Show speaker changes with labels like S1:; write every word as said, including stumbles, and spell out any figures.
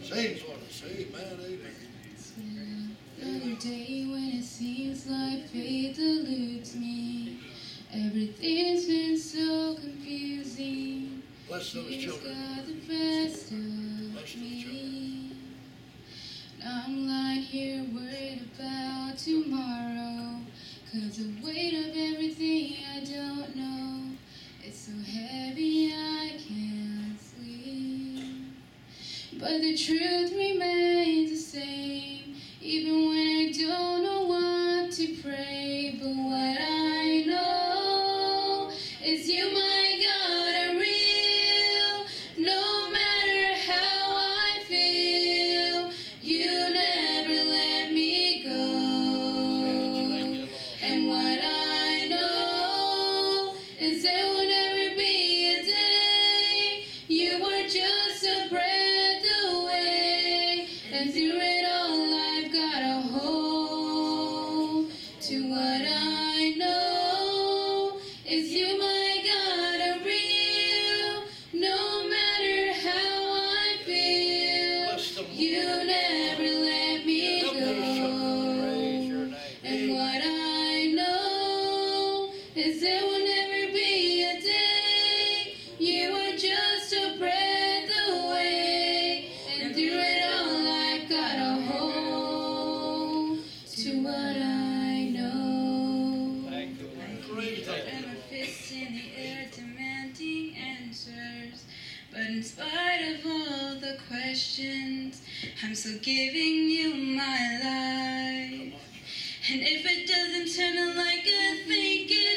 S1: Same's what I say, man, amen.
S2: Another day when it seems like fate eludes me. Everything's been so confusing.
S1: Bless those
S2: Fears
S1: children.
S2: got the best of
S1: Bless those
S2: me.
S1: children.
S2: Now I'm lying here worried about tomorrow. Cause the weight of everything I don't know, it's so heavy I can't sleep. But the truth remains the same, even when I don't know what to pray. But what I know is you, my God, are real. No matter how I feel, you never let me go. And what I know is there will never be a day you were just a breath away. And through it all I've got a hold to what I know is you, my God, are real. No matter how I feel,
S1: Bless them,
S2: you
S1: Lord.
S2: never let me
S1: Help those children. Praise your
S2: go.
S1: name.
S2: And what I know is there will never be a day you were just a breath away. And through it all I've got a hold to what I know.
S1: Thank you, Lord. Praise the
S2: And my
S1: Lord.
S2: fists in the air demanding answers. But in spite of all the questions, I'm still giving you my life. And if it doesn't turn out like I think it